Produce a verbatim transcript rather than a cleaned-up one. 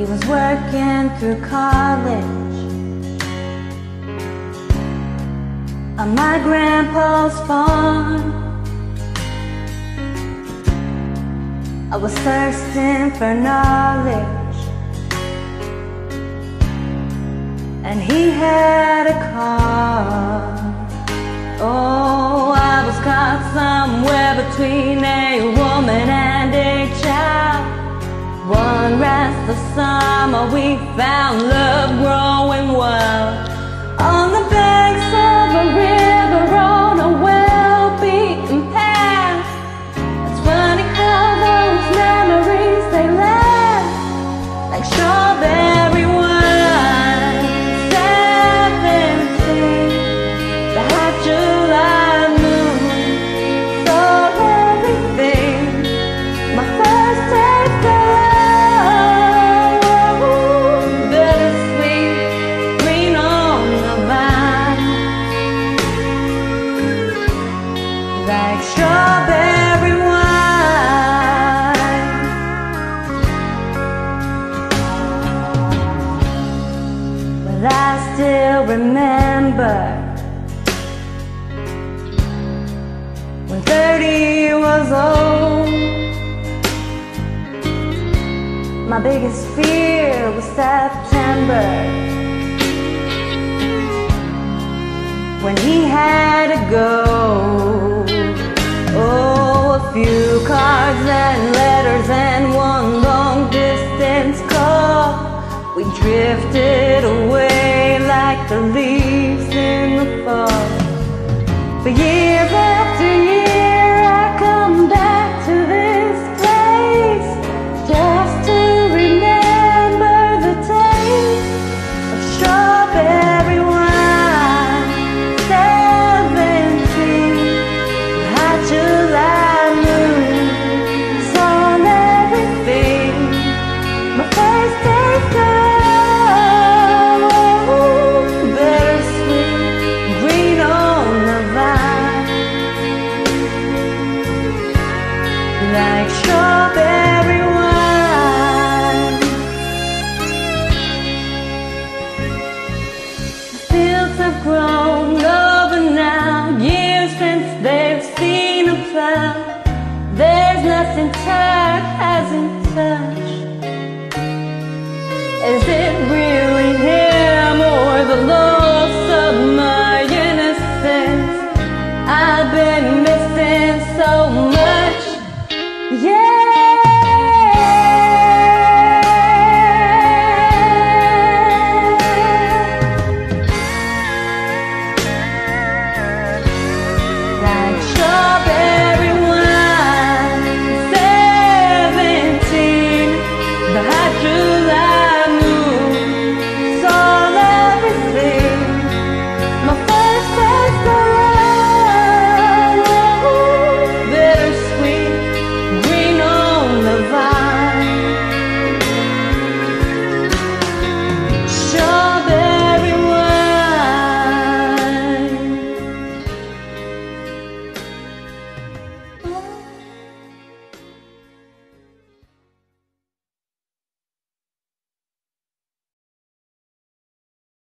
He was working through college on my grandpa's farm. I was thirsting for knowledge, and he had a car. Oh, I was caught somewhere between a woman and a child. One restless summer we found love growing wild on the banks of a river on a well-beaten path. It's funny how those memories, they last like strawberry wine. Seventeen, the hot July moon saw everything. My first taste of like strawberry wine. Well, I still remember when thirty was old. My biggest fear was September, when he had to go. Oh, a few cards and letters and one long distance call. We drifted away like the leaves in the fall. For years after year I come back to this place just to remember the taste of strawberry wine. July moon saw everything. My first taste of bittersweet green on the vine, like strawberry wine. The fields have grown over now, years since they've seen a plow. There's nothing turf hasn't touched. Is it really him or the loss of my innocence? I've been